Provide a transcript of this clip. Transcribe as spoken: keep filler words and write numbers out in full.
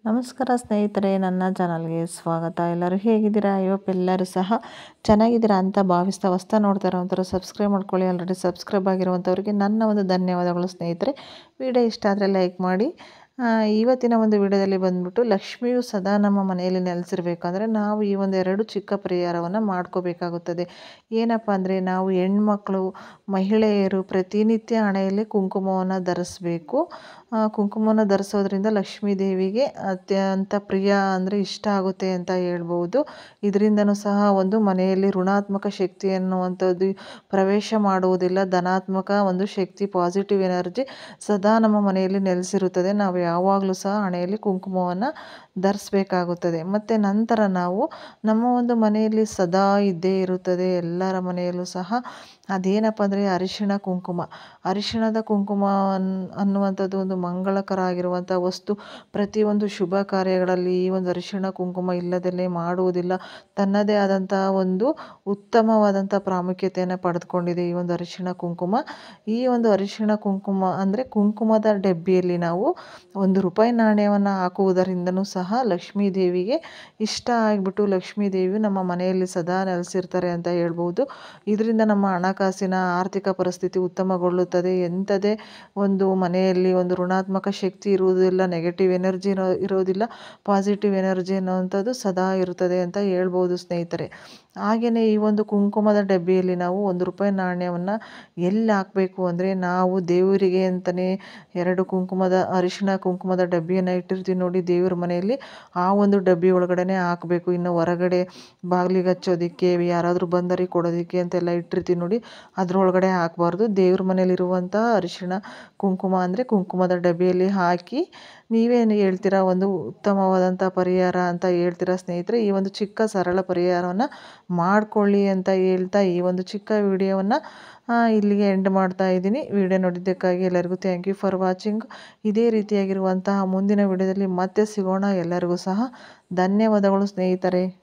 ನಮಸ್ಕಾರ ಸ್ನೇಹಿತರೆ, ನನ್ನ ಚಾನಲ್ಗೆ ಸ್ವಾಗತ. ಎಲ್ಲರೂ ಹೇಗಿದ್ದೀರಾ? ಐವಪ್ ಎಲ್ಲರೂ ಸಹ ಚೆನ್ನಾಗಿದ್ದೀರಾ ಅಂತ ಭಾವಿಸ್ತಾ ಹೊಸ್ತಾ ನೋಡ್ತಾ ಇರೋವಂಥವ್ರು ಸಬ್ಸ್ಕ್ರೈಬ್ ಮಾಡ್ಕೊಳ್ಳಿ. ಆಲ್ರೆಡಿ ಸಬ್ಸ್ಕ್ರೈಬ್ ಆಗಿರುವಂಥವ್ರಿಗೆ ನನ್ನ ಒಂದು ಧನ್ಯವಾದಗಳು ಸ್ನೇಹಿತರೆ. ವಿಡಿಯೋ ಇಷ್ಟ ಆದರೆ ಲೈಕ್ ಮಾಡಿ. ಇವತ್ತಿನ ಒಂದು ವಿಡಿಯೋದಲ್ಲಿ ಬಂದ್ಬಿಟ್ಟು ಲಕ್ಷ್ಮಿಯು ಸದಾ ನಮ್ಮ ಮನೆಯಲ್ಲಿ ನೆಲೆಸಿರ್ಬೇಕಂದ್ರೆ ನಾವು ಈ ಒಂದು ಎರಡು ಚಿಕ್ಕ ಪರಿಹಾರವನ್ನು ಮಾಡ್ಕೋಬೇಕಾಗುತ್ತದೆ. ಏನಪ್ಪ ಅಂದರೆ, ನಾವು ಹೆಣ್ಮಕ್ಳು ಮಹಿಳೆಯರು ಪ್ರತಿನಿತ್ಯ ಹಣೆಯಲ್ಲಿ ಕುಂಕುಮವನ್ನು ಧರಿಸ್ಬೇಕು. ಕುಂಕುಮವನ್ನು ಧರಿಸೋದ್ರಿಂದ ಲಕ್ಷ್ಮೀ ದೇವಿಗೆ ಅತ್ಯಂತ ಪ್ರಿಯ ಅಂದರೆ ಇಷ್ಟ ಆಗುತ್ತೆ ಅಂತ ಹೇಳ್ಬೋದು. ಇದರಿಂದನೂ ಸಹ ಒಂದು ಮನೆಯಲ್ಲಿ ಋಣಾತ್ಮಕ ಶಕ್ತಿ ಅನ್ನುವಂಥದ್ದು ಪ್ರವೇಶ ಮಾಡುವುದಿಲ್ಲ. ಧನಾತ್ಮಕ ಒಂದು ಶಕ್ತಿ, ಪಾಸಿಟಿವ್ ಎನರ್ಜಿ ಸದಾ ನಮ್ಮ ಮನೆಯಲ್ಲಿ ನೆಲೆಸಿರುತ್ತದೆ. ನಾವು ಯಾವಾಗಲೂ ಸಹ ಹಣೆಯಲ್ಲಿ ಕುಂಕುಮವನ್ನು ಧರಿಸ್ಬೇಕಾಗುತ್ತದೆ. ಮತ್ತು ನಂತರ ನಾವು ನಮ್ಮ ಒಂದು ಮನೆಯಲ್ಲಿ ಸದಾ ಇದ್ದೇ ಇರುತ್ತದೆ ಎಲ್ಲರ ಮನೆಯಲ್ಲೂ ಸಹ. ಅದೇನಪ್ಪ ಅಂದರೆ ಅರಿಶಿಣ ಕುಂಕುಮ. ಅರಿಶಿಣದ ಕುಂಕುಮ ಅನ್ನುವಂಥದ್ದು ಒಂದು ಮಂಗಳಕರ ಆಗಿರುವಂಥ ವಸ್ತು. ಪ್ರತಿಯೊಂದು ಶುಭ ಕಾರ್ಯಗಳಲ್ಲಿ ಈ ಒಂದು ಅರಿಶಿಣ ಕುಂಕುಮ ಇಲ್ಲದಲ್ಲೇ ಮಾಡುವುದಿಲ್ಲ. ತನ್ನದೇ ಆದಂಥ ಒಂದು ಉತ್ತಮವಾದಂಥ ಪ್ರಾಮುಖ್ಯತೆಯನ್ನು ಪಡೆದುಕೊಂಡಿದೆ ಈ ಒಂದು ಅರಿಶಿಣ ಕುಂಕುಮ. ಈ ಒಂದು ಅರಿಶಿಣ ಕುಂಕುಮ ಅಂದರೆ ಕುಂಕುಮದ ಡಬ್ಬಿಯಲ್ಲಿ ನಾವು ಒಂದು ರೂಪಾಯಿ ನಾಣ್ಯವನ್ನು ಹಾಕುವುದರಿಂದನೂ ಸಹ ಲಕ್ಷ್ಮೀ ದೇವಿಗೆ ಇಷ್ಟ ಆಗಿಬಿಟ್ಟು ಲಕ್ಷ್ಮೀ ದೇವಿ ನಮ್ಮ ಮನೆಯಲ್ಲಿ ಸದಾ ನೆಲೆಸಿರ್ತಾರೆ ಅಂತ ಹೇಳ್ಬೋದು. ಇದರಿಂದ ನಮ್ಮ ಹಣಕಾಸಿನ ಆರ್ಥಿಕ ಪರಿಸ್ಥಿತಿ ಉತ್ತಮಗೊಳ್ಳುತ್ತದೆ. ಎಂಥದೇ ಒಂದು ಮನೆಯಲ್ಲಿ ಒಂದು ಋಣಾತ್ಮಕ ಶಕ್ತಿ ಇರುವುದಿಲ್ಲ, ನೆಗೆಟಿವ್ ಎನರ್ಜಿ ಇರೋ ಇರೋದಿಲ್ಲ ಪಾಸಿಟಿವ್ ಎನರ್ಜಿ ಅನ್ನುವಂಥದ್ದು ಸದಾ ಇರುತ್ತದೆ ಅಂತ ಹೇಳ್ಬೋದು ಸ್ನೇಹಿತರೆ. ಹಾಗೆಯೇ ಈ ಒಂದು ಕುಂಕುಮದ ಡಬ್ಬಿಯಲ್ಲಿ ನಾವು ಒಂದು ರೂಪಾಯಿ ನಾಣ್ಯವನ್ನು ಎಲ್ಲಿ ಹಾಕಬೇಕು ಅಂದರೆ, ನಾವು ದೇವರಿಗೆ ಅಂತಲೇ ಎರಡು ಕುಂಕುಮದ ಅರಿಶಿಣ ಕುಂಕುಮದ ಡಬ್ಬಿಯನ್ನು ಇಟ್ಟಿರ್ತೀವಿ ನೋಡಿ ದೇವ್ರ ಮನೆಯಲ್ಲಿ, ಆ ಒಂದು ಡಬ್ಬಿ ಒಳಗಡೆ ಹಾಕಬೇಕು. ಇನ್ನು ಹೊರಗಡೆ ಬಾಗಿಲಿಗೆ ಹಚ್ಚೋದಕ್ಕೆ, ಯಾರಾದರೂ ಬಂದರಿಗೆ ಕೊಡೋದಕ್ಕೆ ಅಂತೆಲ್ಲ ಇಟ್ಟಿರ್ತೀವಿ ನೋಡಿ, ಅದರೊಳಗಡೆ ಹಾಕಬಾರ್ದು. ದೇವ್ರ ಮನೇಲಿರುವಂಥ ಅರಿಶಿಣ ಕುಂಕುಮ ಅಂದರೆ ಕುಂಕುಮದ ಡಬ್ಬಿಯಲ್ಲಿ ಹಾಕಿ ನೀವೇನು ಹೇಳ್ತೀರಾ ಒಂದು ಉತ್ತಮವಾದಂಥ ಪರಿಹಾರ ಅಂತ ಹೇಳ್ತೀರಾ ಸ್ನೇಹಿತರೆ. ಈ ಒಂದು ಚಿಕ್ಕ ಸರಳ ಪರಿಹಾರವನ್ನು ಮಾಡಿಕೊಳ್ಳಿ ಅಂತ ಹೇಳ್ತಾ ಈ ಒಂದು ಚಿಕ್ಕ ವಿಡಿಯೋವನ್ನು ಇಲ್ಲಿಗೆ ಎಂಡ್ ಮಾಡ್ತಾ ಇದ್ದೀನಿ. ವಿಡಿಯೋ ನೋಡಿದ್ದಕ್ಕಾಗಿ ಎಲ್ಲರಿಗೂ ಥ್ಯಾಂಕ್ ಯು ಫಾರ್ ವಾಚಿಂಗ್. ಇದೇ ರೀತಿಯಾಗಿರುವಂತಹ ಮುಂದಿನ ವಿಡಿಯೋದಲ್ಲಿ ಮತ್ತೆ ಸಿಗೋಣ. ಎಲ್ಲರಿಗೂ ಸಹ ಧನ್ಯವಾದಗಳು ಸ್ನೇಹಿತರೆ.